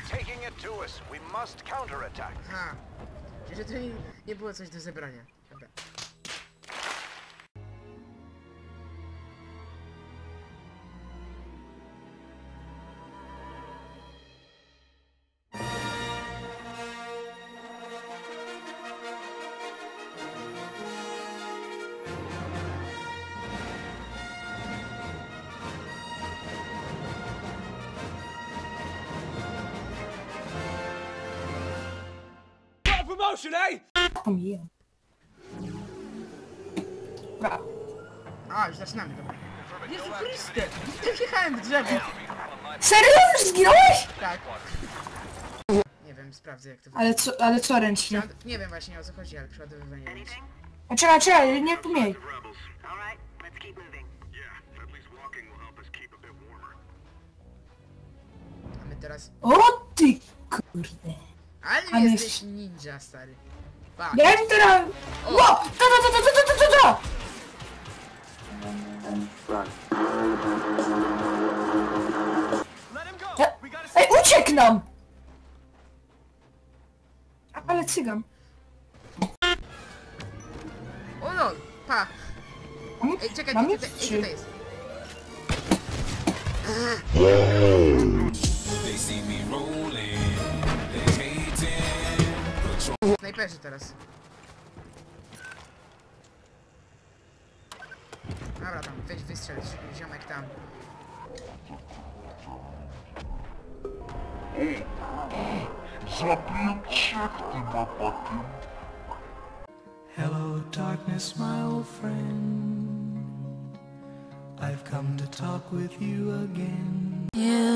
taking it to us. We must counterattack. Aha. Że to nie było coś do zebrania. Dobra. Promotion, eh? Pomijam. Dobra. A, już zaczynamy, dobra. Jezu Chryste! Ja wjechałem w drzewo! Serio? Już zginąłeś? Tak. Nie wiem, sprawdzę jak to Ale co ręcznie? Nie wiem właśnie o co chodzi, ale przeładowywanie ręcznie. A czekaj, nie pomijaj. A my teraz... O ty kurde. Ale A nie my- jesteś ninja, stary. Pa. Ja im teraz... Ło! To! Ej, uciekł nam! Ale cygan. O no, pa. Mamy, Ej, czekaj, mamy tutaj trzy. jest. Snajperzy teraz. Dobra, tam, weź wystrzelić, ziomek tam. Zabiję cię tym atakiem. Hello, darkness, my old friend. I've come to talk with you again.